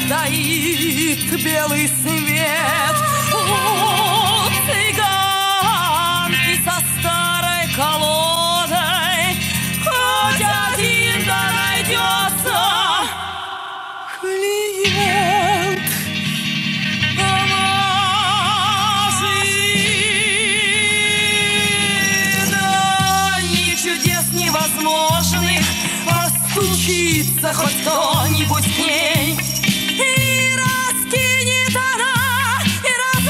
стоит белый свет. У цыганки со старой колодой хоть один да найдется клиент. Поможи, да ни чудес невозможных, постучится хоть кто-нибудь к ней. И раскинет она, и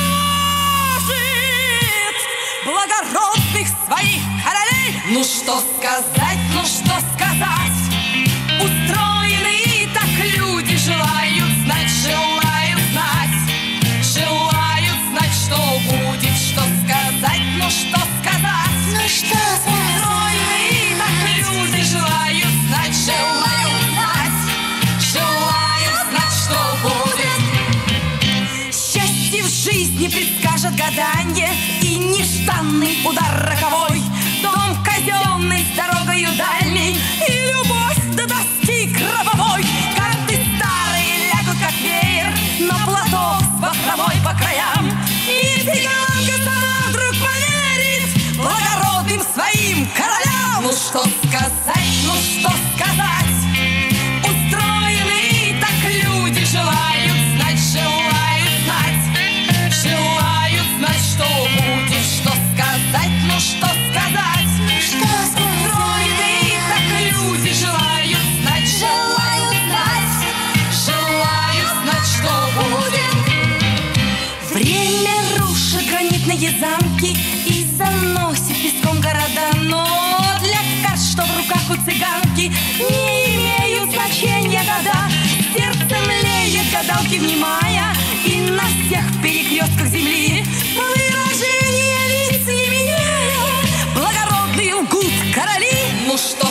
разложит благородных своих королей. Ну что сказать, ну что сказать? Устроены так люди, желают знать, желают знать. Желают знать, что будет, что сказать, ну что сказать? Ну что сказать? Устроены так люди, желают знать, желают знать. Желают знать, что будет. Счастье в жизни предскажет гаданье и нежданный удар роковой. Дом казенный с дорогою дальней и любовь до доски гробовой. Карты старые лягут как веер на платок с бахромой по краям. И цыганка сама вдруг поверит благородным своим королям. Ну что сказать, ну что сказать? Устроены так люди, желают знать, желают знать. Желают знать, что будет, что сказать, ну что сказать? Что сказать? Устроены так люди, желают знать, желают знать. Желают знать, что будет. Время рушит гранитные замки и заносит песком города. Но для карт, что в руках у цыганки, не имеют значения года. Сердце млеет, гадалки внимая, и на всех перекрестках земли выражение лиц не меняя, благородные лгут короли. Ну что